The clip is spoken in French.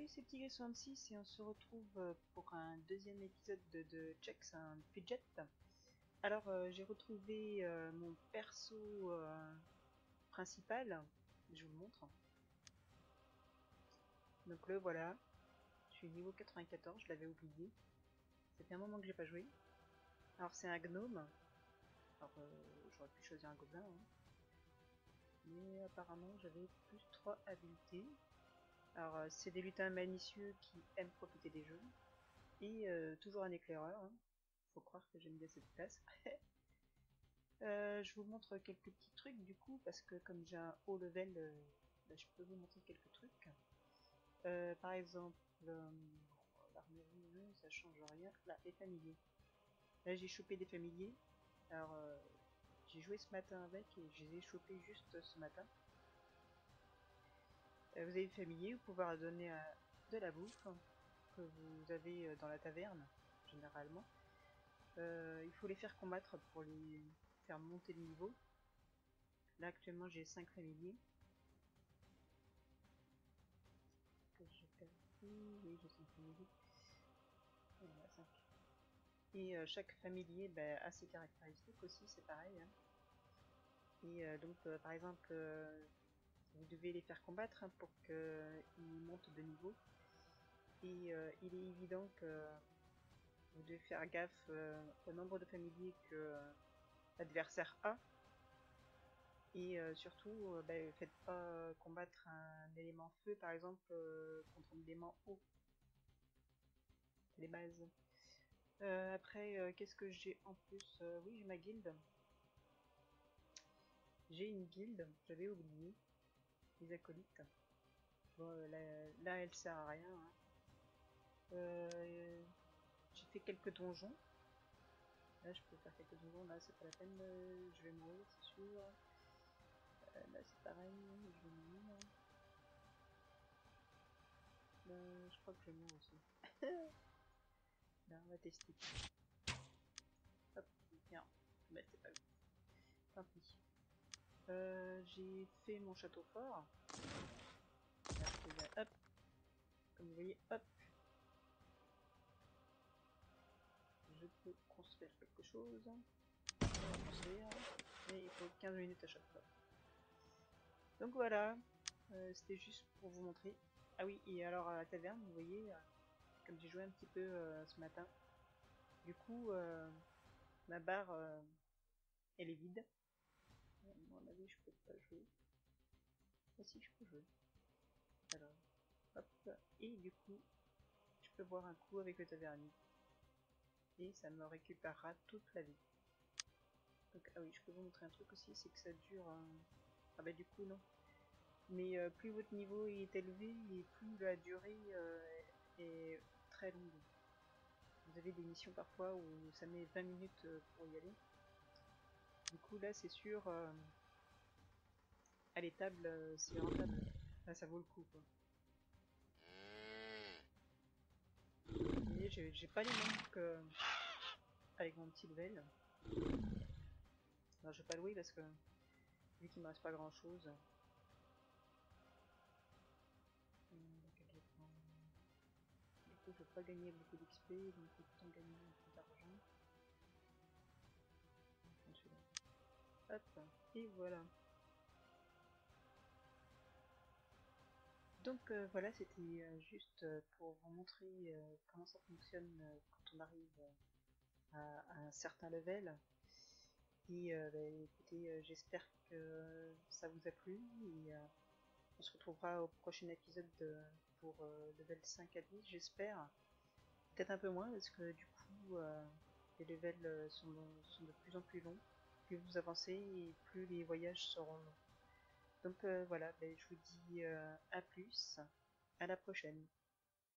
Salut, c'est Tigre66 et on se retrouve pour un deuxième épisode de Checks and Fidget. Alors, j'ai retrouvé mon perso principal, je vous le montre. Donc le voilà, je suis niveau 94, je l'avais oublié. Ça fait un moment que j'ai pas joué. Alors c'est un gnome, alors j'aurais pu choisir un gobelin, hein. Mais apparemment j'avais plus 3 habiletés. Alors c'est des lutins malicieux qui aiment profiter des jeux. Et toujours un éclaireur, hein. Faut croire que j'aime bien cette classe. Je vous montre quelques petits trucs du coup, parce que comme j'ai un haut level, bah, je peux vous montrer quelques trucs. Par exemple, l'armurerie, ça change rien. Là, les familiers. Là, j'ai chopé des familiers. Alors, j'ai joué ce matin avec et je les ai chopés juste ce matin. Vous avez des familiers, vous pouvez leur donner de la bouffe que vous avez dans la taverne, généralement. Il faut les faire combattre pour les faire monter le niveau. Là actuellement j'ai 5 familiers. Que j'ai perdu. Oui, j'ai 5 familiers. Voilà, 5. Et chaque familier a ses caractéristiques aussi, c'est pareil, hein. Et donc par exemple, vous devez les faire combattre, hein, pour qu'ils montent de niveau. Et il est évident que vous devez faire gaffe au nombre de familiers que l'adversaire a. Et surtout, faites pas combattre un élément feu, par exemple, contre un élément eau. C'est les bases. Après, qu'est-ce que j'ai en plus? Oui, j'ai ma guilde. J'ai une guilde, j'avais oublié. Les acolytes. Bon, là, elle sert à rien, hein. J'ai fait quelques donjons. Là, je peux faire quelques donjons. Là, c'est pas la peine. Je vais mourir, c'est sûr. Là, c'est pareil. Je vais mourir. Je crois que je vais mourir aussi. Là, on va tester. Hop, bien. Bah, c'est pas grave. Tant pis. J'ai fait mon château fort. Là, hop. Comme vous voyez, hop. Je peux construire quelque chose. Construire. Mais il faut 15 minutes à chaque fois. Donc voilà. C'était juste pour vous montrer. Ah oui, et alors à la taverne, vous voyez, comme j'ai joué un petit peu ce matin, du coup, ma barre, elle est vide. À mon avis, je peux pas jouer. Ah si, je peux jouer. Alors, hop. Et du coup, je peux boire un coup avec le tavernier. Et ça me récupérera toute la vie. Donc, ah oui, je peux vous montrer un truc aussi, c'est que ça dure... Ah bah du coup, non. Mais plus votre niveau est élevé, et plus la durée est très longue. Vous avez des missions parfois où ça met 20 minutes pour y aller. Du coup, là, c'est sûr, à l'étable, c'est rentable. Là, ça vaut le coup, quoi. Vous voyez, j'ai pas les mêmes que avec mon petit level. Alors, je vais pas louer parce que vu qu'il me reste pas grand chose. Du coup, je vais pas gagner beaucoup d'XP, donc autant gagner un peu d'argent. Hop, et voilà. Donc voilà, c'était juste pour vous montrer comment ça fonctionne quand on arrive à un certain level. Et écoutez, j'espère que ça vous a plu et on se retrouvera au prochain épisode pour level 5 à 10, j'espère. Peut-être un peu moins parce que du coup les levels sont de plus en plus longs. Plus vous avancez et plus les voyages seront longs. Donc voilà, je vous dis à plus, à la prochaine.